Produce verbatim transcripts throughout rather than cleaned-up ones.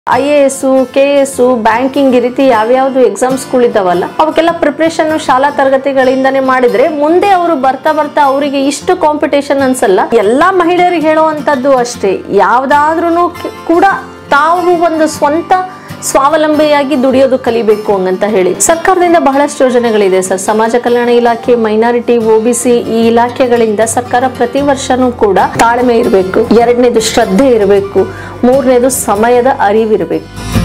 I A S K S banking ಈ ರೀತಿ ಯಾವ್ಯಾವ್ದು ಎಕ್ಸಾಮ್ಸ್ಗಳು ಇದಾವಲ್ಲ ಅವಕ್ಕೆಲ್ಲ ಪ್ರಿಪರೇಷನ್ ಶಾಲಾ ತರಗತಿಗಳಿಂದಾನೇ ಮಾಡಿದ್ರೆ ಮುಂದೆ ಅವರು ಬರ್ತಾ ಬರ್ತಾ ಅವರಿಗೆ ಇಷ್ಟು ಕಾಂಪಿಟೇಷನ್ ಅನ್ಸಲ್ಲ. ಎಲ್ಲಾ ಮಹಿಳೆಯರಿಗೆ ಹೇಳುವಂತದ್ದು ಅಷ್ಟೇ, ಯಾವ್ದಾದ್ರೂ ಕೂಡ ತಾವು ಒಂದು ಸ್ವಂತ ಸ್ವಾವಲಂಬಿಯಾಗಿ ದುಡಿಯೋದು ಕಲಿಬೇಕು ಅಂತ ಹೇಳಿ ಸರ್ಕಾರದಿಂದ ಬಹಳಷ್ಟು ಯೋಜನೆಗಳಿದೆ ಸರ್. ಸಮಾಜ ಕಲ್ಯಾಣ ಇಲಾಖೆ, ಮೈನಾರಿಟಿ, ಒಬಿಸಿ ಈ ಇಲಾಖೆಗಳಿಂದ ಸರ್ಕಾರ ಪ್ರತಿ ವರ್ಷನೂ ಕೂಡ ತಾಳ್ಮೆ ಇರಬೇಕು, ಎರಡನೇದು ಶ್ರದ್ಧೆ ಇರಬೇಕು, ಮೂರನೇದು ಸಮಯದ ಅರಿವಿರಬೇಕು.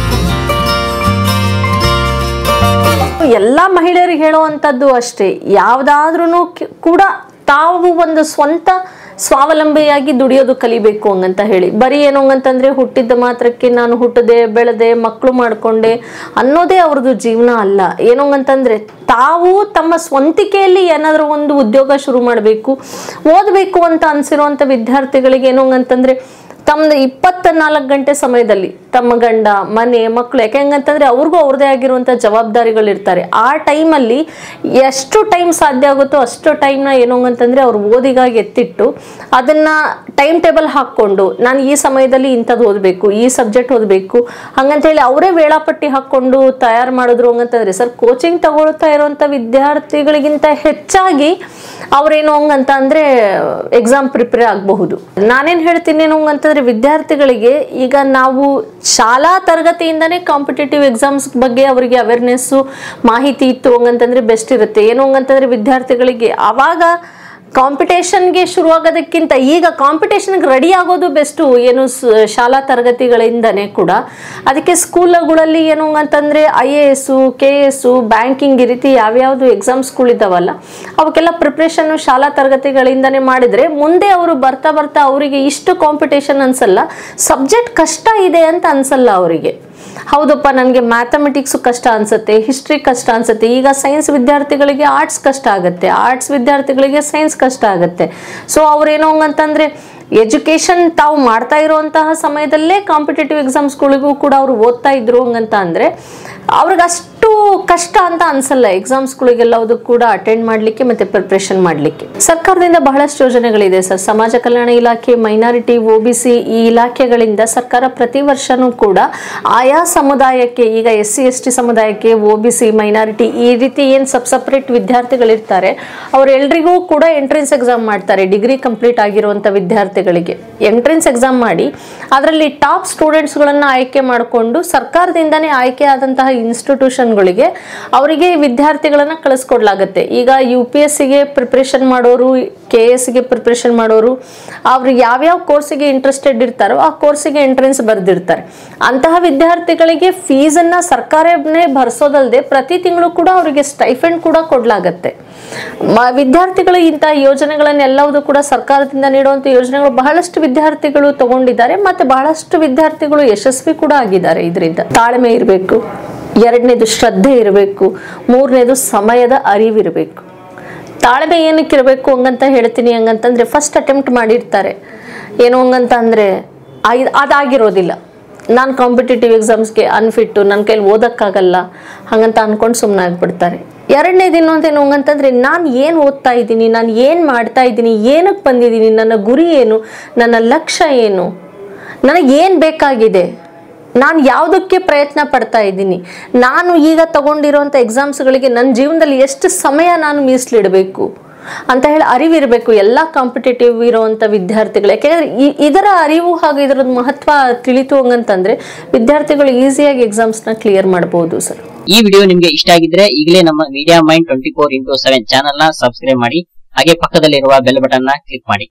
ಎಲ್ಲಾ ಮಹಿಳೆಯರಿಗೆ ಹೇಳುವಂತದ್ದು ಅಷ್ಟೇ, ಯಾವ್ದಾದ್ರೂ ಕೂಡ ತಾವು ಒಂದು ಸ್ವಂತ ಸ್ವಾವಲಂಬಿಯಾಗಿ ದುಡಿಯೋದು ಕಲಿಬೇಕು ಅಂತ ಹೇಳಿ. ಬರೀ ಏನು ಅಂತಂದ್ರೆ ಹುಟ್ಟಿದ್ದ ಮಾತ್ರಕ್ಕೆ ನಾನು ಹುಟ್ಟದೆ ಬೆಳೆದೆ ಮಕ್ಕಳು ಮಾಡ್ಕೊಂಡೆ ಅನ್ನೋದೇ ಅವ್ರದ್ದು ಜೀವನ ಅಲ್ಲ. ಏನು ಅಂತಂದ್ರೆ ತಾವು ತಮ್ಮ ಸ್ವಂತಿಕೆಯಲ್ಲಿ ಏನಾದರೂ ಒಂದು ಉದ್ಯೋಗ ಶುರು ಮಾಡಬೇಕು, ಓದಬೇಕು ಅಂತ ಅನ್ಸಿರುವಂತ ವಿದ್ಯಾರ್ಥಿಗಳಿಗೆ ಏನು ಅಂತಂದ್ರೆ ತಮ್ಮ ಇಪ್ಪತ್ತ ನಾಲ್ಕು ಗಂಟೆ ಸಮಯದಲ್ಲಿ ತಮ್ಮ ಗಂಡ ಮನೆ ಮಕ್ಕಳು, ಯಾಕೆ ಹೆಂಗಂತಂದ್ರೆ ಅವ್ರಿಗೂ ಅವ್ರದೇ ಆಗಿರುವಂತ ಜವಾಬ್ದಾರಿಗಳು ಇರ್ತಾರೆ. ಆ ಟೈಮಲ್ಲಿ ಎಷ್ಟು ಟೈಮ್ ಸಾಧ್ಯ ಆಗುತ್ತೋ ಅಷ್ಟು ಟೈಮ್ನ ಏನು ಅಂತಂದ್ರೆ ಅವ್ರು ಓದಿಗಾಗಿ ಎತ್ತಿಟ್ಟು ಅದನ್ನ ಟೈಮ್ ಟೇಬಲ್ ಹಾಕೊಂಡು ನಾನು ಈ ಸಮಯದಲ್ಲಿ ಇಂಥದ್ದು ಓದಬೇಕು, ಈ ಸಬ್ಜೆಕ್ಟ್ ಓದಬೇಕು ಹಂಗಂತ ಹೇಳಿ ಅವರೇ ವೇಳಾಪಟ್ಟಿ ಹಾಕೊಂಡು ತಯಾರು ಮಾಡಿದ್ರು ಹಂಗಂತಂದ್ರೆ ಸರ್ ಕೋಚಿಂಗ್ ತಗೊಳ್ತಾ ಇರುವಂತ ವಿದ್ಯಾರ್ಥಿಗಳಿಗಿಂತ ಹೆಚ್ಚಾಗಿ ಅವ್ರೇನು ಹಂಗಂತ ಅಂದ್ರೆ ಎಕ್ಸಾಮ್ ಪ್ರಿಪೇರ್ ಆಗಬಹುದು. ನಾನೇನ್ ಹೇಳ್ತೀನಿ ಏನು ಅಂತಂದ್ರೆ ವಿದ್ಯಾರ್ಥಿಗಳಿಗೆ ಈಗ ನಾವು ಶಾಲಾ ತರಗತಿಯಿಂದನೇ ಕಾಂಪಿಟೇಟಿವ್ ಎಕ್ಸಾಮ್ಸ್ ಬಗ್ಗೆ ಅವರಿಗೆ ಅವೇರ್ನೆಸ್ ಮಾಹಿತಿ ಇತ್ತು ಹಂಗಂತಂದ್ರೆ ಬೆಸ್ಟ್ ಇರುತ್ತೆ. ಏನು ಹಂಗಂತಂದ್ರೆ ವಿದ್ಯಾರ್ಥಿಗಳಿಗೆ ಅವಾಗ ಕಾಂಪಿಟೇಷನ್ಗೆ ಶುರುವಾಗೋದಕ್ಕಿಂತ ಈಗ ಕಾಂಪಿಟೇಷನ್ಗೆ ರೆಡಿ ಆಗೋದು ಬೆಸ್ಟು ಏನು ಶಾಲಾ ತರಗತಿಗಳಿಂದನೇ ಕೂಡ. ಅದಕ್ಕೆ ಸ್ಕೂಲ್ಗಳಲ್ಲಿ ಏನು ಅಂತಂದ್ರೆ I A S K S banking ಈ ರೀತಿ ಯಾವ್ಯಾವ್ದು ಎಕ್ಸಾಮ್ಸ್ಗಳು ಇದಾವಲ್ಲ ಅವಕ್ಕೆಲ್ಲ ಪ್ರಿಪ್ರೇಷನ್ ಶಾಲಾ ತರಗತಿಗಳಿಂದಾನೇ ಮಾಡಿದ್ರೆ ಮುಂದೆ ಅವರು ಬರ್ತಾ ಬರ್ತಾ ಅವರಿಗೆ ಇಷ್ಟು ಕಾಂಪಿಟೇಷನ್ ಅನ್ಸಲ್ಲ, ಸಬ್ಜೆಕ್ಟ್ ಕಷ್ಟ ಇದೆ ಅಂತ ಅನ್ಸಲ್ಲ ಅವರಿಗೆ. ಹೌದಪ್ಪ ನನಗೆ ಮ್ಯಾಥಮೆಟಿಕ್ಸ್ ಕಷ್ಟ ಅನ್ಸುತ್ತೆ, ಹಿಸ್ಟ್ರಿ ಕಷ್ಟ ಅನ್ಸುತ್ತೆ. ಈಗ ಸೈನ್ಸ್ ವಿದ್ಯಾರ್ಥಿಗಳಿಗೆ ಆರ್ಟ್ಸ್ ಕಷ್ಟ ಆಗುತ್ತೆ, ಆರ್ಟ್ಸ್ ವಿದ್ಯಾರ್ಥಿಗಳಿಗೆ ಸೈನ್ಸ್ ಕಷ್ಟ ಆಗುತ್ತೆ. ಸೊ ಅವ್ರೇನೋ ಅಂತಂದ್ರೆ ಎಜುಕೇಶನ್ ತಾವು ಮಾಡ್ತಾ ಇರುವಂತಹ ಸಮಯದಲ್ಲೇ ಕಾಂಪಿಟೇಟಿವ್ ಎಕ್ಸಾಮ್ಸ್ಗಳಿಗೂ ಕೂಡ ಅವ್ರು ಓದ್ತಾ ಇದ್ರು ಹಂಗಂತ ಅಂದ್ರೆ ಅವ್ರಿಗೆ ಅಷ್ಟು ಕಷ್ಟ ಅಂತ ಅನ್ಸಲ್ಲ ಎಕ್ಸಾಮ್ಸ್ಗಳಿಗೆಲ್ಲದೂ ಕೂಡ ಅಟೆಂಡ್ ಮಾಡ್ಲಿಕ್ಕೆ ಮತ್ತೆ ಪ್ರಿಪ್ರೇಷನ್ ಮಾಡ್ಲಿಕ್ಕೆ. ಸರ್ಕಾರದಿಂದ ಬಹಳಷ್ಟು ಯೋಜನೆಗಳಿದೆ ಸರ್. ಸಮಾಜ ಕಲ್ಯಾಣ ಇಲಾಖೆ, ಮೈನಾರಿಟಿ, ಒಬಿಸಿ ಈ ಇಲಾಖೆಗಳಿಂದ ಸರ್ಕಾರ ಪ್ರತಿ ವರ್ಷನೂ ಕೂಡ ಆಯಾ ಸಮುದಾಯಕ್ಕೆ, ಈಗ ಎಸ್ ಸಿ ಎಸ್ ಟಿ ಸಮುದಾಯಕ್ಕೆ, ಒಬಿಸಿ, ಮೈನಾರಿಟಿ ಈ ರೀತಿ ಏನ್ ಸಬ್ ಸಪರೇಟ್ ವಿದ್ಯಾರ್ಥಿಗಳಿರ್ತಾರೆ ಅವರೆಲ್ಲರಿಗೂ ಕೂಡ ಎಂಟ್ರೆನ್ಸ್ ಎಕ್ಸಾಮ್ ಮಾಡ್ತಾರೆ. ಡಿಗ್ರಿ ಕಂಪ್ಲೀಟ್ ಆಗಿರುವಂತ ವಿದ್ಯಾರ್ಥಿಗಳಿಗೆ ಎಂಟ್ರೆನ್ಸ್ ಎಕ್ಸಾಮ್ ಮಾಡಿ ಅದರಲ್ಲಿ ಟಾಪ್ ಸ್ಟೂಡೆಂಟ್ಸ್ ಗಳನ್ನ ಆಯ್ಕೆ ಮಾಡಿಕೊಂಡು ಸರ್ಕಾರದಿಂದನೇ ಆಯ್ಕೆ ಆದಂತಹ ಇನ್ಸ್ಟಿಟ್ಯೂಷನ್ಗಳಿಗೆ ಅವರಿಗೆ ವಿದ್ಯಾರ್ಥಿಗಳನ್ನ ಕಳಿಸ್ಕೊಡ್ಲಾಗತ್ತೆ. ಈಗ ಯು ಪಿ ಎಸ್ ಗೆ ಪ್ರಿಪರೇಷನ್ ಮಾಡೋರು, ಕೆ ಎಸ್ ಗೆ ಪ್ರಿಪರೇಷನ್ ಮಾಡೋರು ಅವ್ರು ಯಾವ್ಯಾವ ಕೋರ್ಸಿಗೆ ಇಂಟ್ರೆಸ್ಟೆಡ್ ಇರ್ತಾರೋ ಆ ಕೋರ್ಸಿಗೆ ಎಂಟ್ರೆನ್ಸ್ ಬರೆದಿರ್ತಾರೆ. ಅಂತಹ ವಿದ್ಯಾರ್ಥಿಗಳಿಗೆ ಫೀಸ್ ಅನ್ನ ಸರ್ಕಾರನೇ ಭರಿಸೋದಲ್ಲದೆ ಪ್ರತಿ ತಿಂಗಳು ಕೂಡ ಅವರಿಗೆ ಸ್ಟೈಫಂಡ್ ಕೂಡ ಕೊಡ್ಲಾಗತ್ತೆ. ವಿದ್ಯಾರ್ಥಿಗಳು ಇಂತಹ ಯೋಜನೆಗಳನ್ನೆಲ್ಲವೂ ಕೂಡ ಸರ್ಕಾರದಿಂದ ನೀಡುವಂತ ಯೋಜನೆಗಳು ಬಹಳಷ್ಟು ವಿದ್ಯಾರ್ಥಿಗಳು ತಗೊಂಡಿದ್ದಾರೆ ಮತ್ತೆ ಬಹಳಷ್ಟು ವಿದ್ಯಾರ್ಥಿಗಳು ಯಶಸ್ವಿ ಕೂಡ ಆಗಿದ್ದಾರೆ. ಇದರಿಂದ ತಾಳ್ಮೆ ಇರಬೇಕು, ಎರಡನೇದು ಶ್ರದ್ಧೆ ಇರಬೇಕು, ಮೂರನೇದು ಸಮಯದ ಅರಿವಿರಬೇಕು. ತಾಳ್ಮೆ ಏನಕ್ಕೆ ಇರಬೇಕು ಹಂಗಂತ ಹೇಳ್ತೀನಿ ಹಂಗಂತಂದ್ರೆ ಫಸ್ಟ್ ಅಟೆಂಪ್ಟ್ ಮಾಡಿರ್ತಾರೆ, ಏನು ಹಂಗಂತ ಅಂದ್ರೆ ಅದಾಗಿರೋದಿಲ್ಲ, ನಾನು ಕಾಂಪಿಟೇಟಿವ್ ಎಕ್ಸಾಮ್ಸ್ಗೆ ಅನ್ಫಿಟ್ಟು, ನನ್ನ ಕೈಲಿ ಓದಕ್ಕಾಗಲ್ಲ ಹಂಗಂತ ಅನ್ಕೊಂಡು ಸುಮ್ಮನೆ ಆಗ್ಬಿಡ್ತಾರೆ. ಎರಡನೇದು ಇನ್ನೊಂದೇನು ಹಂಗಂತಂದ್ರೆ ನಾನು ಏನು ಓದ್ತಾ ಇದ್ದೀನಿ, ನಾನು ಏನು ಮಾಡ್ತಾ ಇದ್ದೀನಿ, ಏನಕ್ಕೆ ಬಂದಿದ್ದೀನಿ, ನನ್ನ ಗುರಿ ಏನು, ನನ್ನ ಲಕ್ಷ್ಯ ಏನು, ನನಗೆ ಏನು ಬೇಕಾಗಿದೆ, ನಾನು ಯಾವುದಕ್ಕೆ ಪ್ರಯತ್ನ ಪಡ್ತಾ ಇದ್ದೀನಿ, ನಾನು ಈಗ ತಗೊಂಡಿರುವಂಥ ಎಕ್ಸಾಮ್ಸ್ಗಳಿಗೆ ನನ್ನ ಜೀವನದಲ್ಲಿ ಎಷ್ಟು ಸಮಯ ನಾನು ಮೀಸಲಿಡಬೇಕು ಅಂತ ಹೇಳಿ ಅರಿವಿರಬೇಕು ಎಲ್ಲ ಕಾಂಪಿಟೇಟಿವ್ ಇರುವಂಥ ವಿದ್ಯಾರ್ಥಿಗಳು. ಯಾಕೆಂದರೆ ಇದರ ಅರಿವು ಹಾಗೂ ಇದರ ಮಹತ್ವ ತಿಳಿತು ಹಂಗಂತಂದ್ರೆ ವಿದ್ಯಾರ್ಥಿಗಳು ಈಸಿಯಾಗಿ ಎಕ್ಸಾಮ್ಸ್ನ ಕ್ಲಿಯರ್ ಮಾಡಬಹುದು ಸರ್. ಈ ವಿಡಿಯೋ ನಿಮಗೆ ಇಷ್ಟ ಆಗಿದ್ರೆ ಈಗಲೇ ನಮ್ಮ Media Mind twenty four into seven channel ನ ಸಬ್ಸ್ಕ್ರೈಬ್ ಮಾಡಿ, ಹಾಗೆ ಪಕ್ಕದಲ್ಲಿರುವ ಬೆಲ್ ಬಟನ್ ನ ಕ್ಲಿಕ್ ಮಾಡಿ.